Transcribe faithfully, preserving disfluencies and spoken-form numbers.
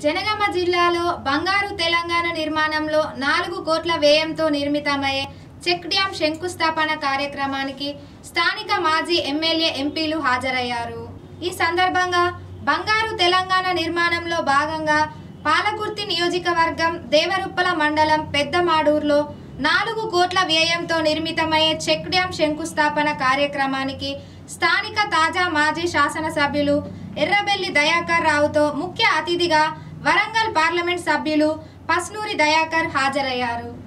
జనగామ జిల్లాలో బంగారు తెలంగాణ నిర్మాణంలో నాలుగు కోట్ల వ్యయంతో నిర్మితమయ్యే చెక్ డ్యాం శంకుస్థాపన కార్యక్రమానికి స్థానిక మాజీ ఎమ్మెల్యే ఎంపీలు హాజరయ్యారు. ఈ సందర్భంగా బంగారు తెలంగాణ నిర్మాణంలో భాగంగా పాలకుర్తి నియోజకవర్గం దేవరుప్పల మండలం పెద్దమాడూరులో నాలుగు కోట్ల వ్యయంతో నిర్మితమయ్యే చెక్ డ్యాం శంకుస్థాపన కార్యక్రమానికి స్థానిక తాజా మాజీ శాసనసభ్యులు ఎర్రబెల్లి దయాకర్ రావుతో ముఖ్య అతిథిగా వరంగల్ పార్లమెంట్ సభ్యులు పస్నూరి దయాకర్ హాజరయ్యారు.